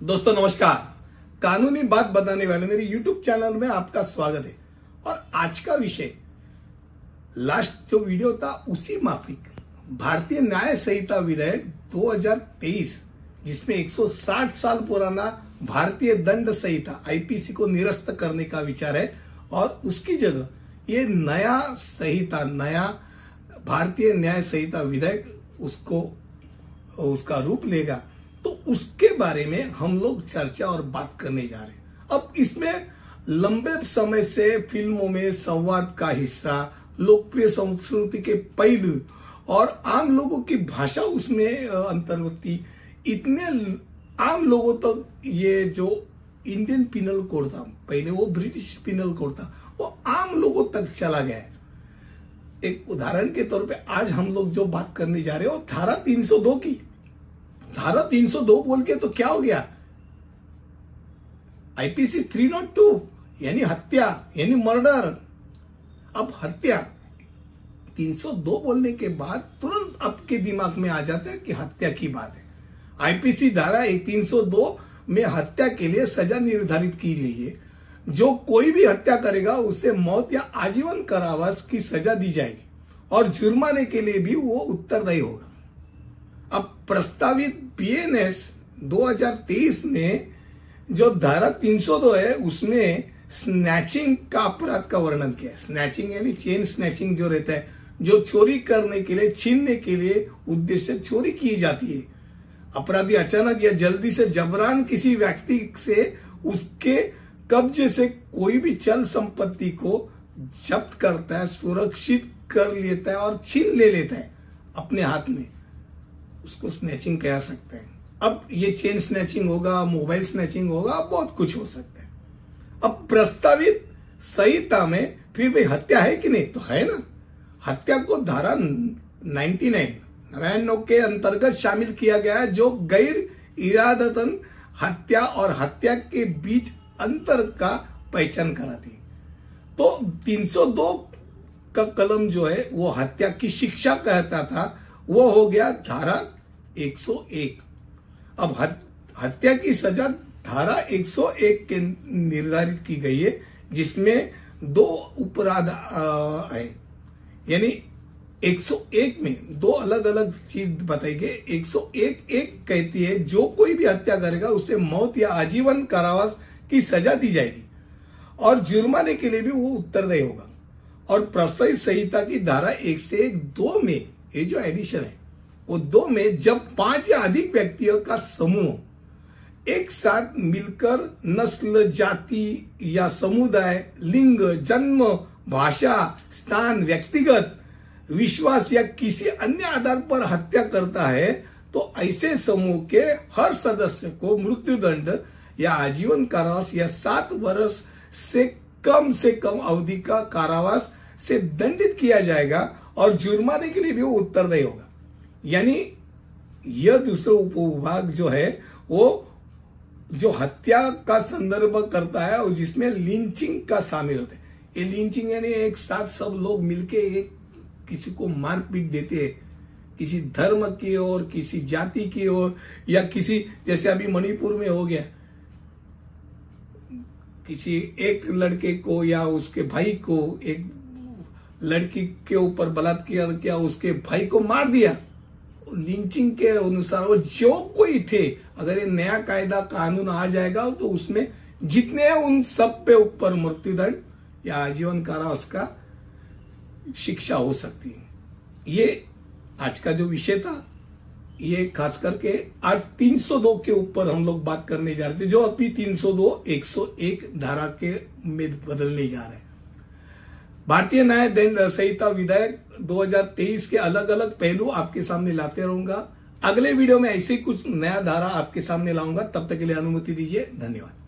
दोस्तों नमस्कार। कानूनी बात बताने वाले मेरे YouTube चैनल में आपका स्वागत है। और आज का विषय लास्ट जो वीडियो था उसी माफिक भारतीय न्याय संहिता विधेयक 2023 जिसमें 160 साल पुराना भारतीय दंड संहिता आईपीसी को निरस्त करने का विचार है और उसकी जगह ये नया भारतीय न्याय संहिता विधेयक उसका रूप लेगा। तो उसके बारे में हम लोग चर्चा और बात करने जा रहे हैं। अब इसमें लंबे समय से फिल्मों में संवाद का हिस्सा, लोकप्रिय संस्कृति के पहलू और आम लोगों की भाषा उसमें अंतर्गत थी। इतने आम लोगों तक ये जो इंडियन पिनल कोड था, पहले वो ब्रिटिश पिनल कोड था, वो आम लोगों तक चला गया है। एक उदाहरण के तौर पे आज हम लोग जो बात करने जा रहे हो धारा 302 की। धारा 302 बोल के तो क्या हो गया, आईपीसी 302 यानी हत्या यानी मर्डर। अब हत्या 302 बोलने के बाद तुरंत आपके दिमाग में आ जाता है कि हत्या की बात है। आईपीसी धारा 302 में हत्या के लिए सजा निर्धारित की गई है। जो कोई भी हत्या करेगा उसे मौत या आजीवन कारावास की सजा दी जाएगी और जुर्माने के लिए भी वो उत्तरदायी होगा। अब प्रस्तावित बीएनएस 2023 में जो धारा 302 है उसमें स्नैचिंग का अपराध का वर्णन किया है। स्नैचिंग यानी चेन स्नैचिंग जो रहता है, जो चोरी करने के लिए, छीनने के लिए उद्देश्य चोरी की जाती है। अपराधी अचानक या जल्दी से जबरान किसी व्यक्ति से उसके कब्जे से कोई भी चल संपत्ति को जब्त करता है, सुरक्षित कर लेता है और छीन ले लेता है अपने हाथ में, उसको स्नैचिंग कह सकते हैं। अब ये चेन स्नैचिंग होगा, मोबाइल स्नैचिंग होगा, बहुत कुछ हो सकता है। अब प्रस्तावित संहिता में फिर भाई हत्या है कि नहीं, तो है ना। हत्या को धारा 99 के अंतर्गत शामिल किया गया है, जो गैर इरादतन हत्या और हत्या के बीच अंतर का पहचान कराती है। तो 302 का कलम जो है वो हत्या की शिक्षा कहता था, वो हो गया धारा 101। अब हत्या की सजा धारा 101 के निर्धारित की गई है, जिसमें 2 अपराध है। यानी 101 में 2 अलग अलग चीज बताई गई। 101 कहती है जो कोई भी हत्या करेगा उसे मौत या आजीवन कारावास की सजा दी जाएगी और जुर्माने के लिए भी वो उत्तरदायी होगा। और प्रस्तावित संहिता की धारा 101(2) में ये जो एडिशन है वो 2 में जब 5 या अधिक व्यक्तियों का समूह एक साथ मिलकर नस्ल, जाति या समुदाय, लिंग, जन्म, भाषा, स्थान, व्यक्तिगत विश्वास या किसी अन्य आधार पर हत्या करता है, तो ऐसे समूह के हर सदस्य को मृत्युदंड या आजीवन कारावास या 7 वर्ष से कम अवधि का कारावास से दंडित किया जाएगा और जुर्माने के लिए भी वो उत्तरदायी होगा। यानी यह दूसरा उपविभाग जो है वो जो हत्या का संदर्भ करता है और जिसमें लिंचिंग का शामिल होता है। ये लिंचिंग यानी एक साथ सब लोग मिलके एक किसी को मारपीट देते हैं, किसी धर्म की ओर, किसी जाति की ओर, या किसी, जैसे अभी मणिपुर में हो गया, किसी एक लड़के को या उसके भाई को, एक लड़की के ऊपर बलात्कार किया, उसके भाई को मार दिया। लिंचिंग के अनुसार वो जो कोई थे, अगर ये नया कायदा कानून आ जाएगा तो उसमें जितने हैं उन सब पे ऊपर मृत्युदंड या आजीवन कारावास का शिक्षा हो सकती है। ये आज का जो विषय था, ये खास करके आज 302 के ऊपर हम लोग बात करने जा रहे थे, जो अभी 302 101 धारा के में बदलने जा रहे हैं। भारतीय न्याय दंड संहिता विधेयक 2023 के अलग अलग पहलू आपके सामने लाते रहूंगा। अगले वीडियो में ऐसे कुछ नया धारा आपके सामने लाऊंगा। तब तक के लिए अनुमति दीजिए। धन्यवाद।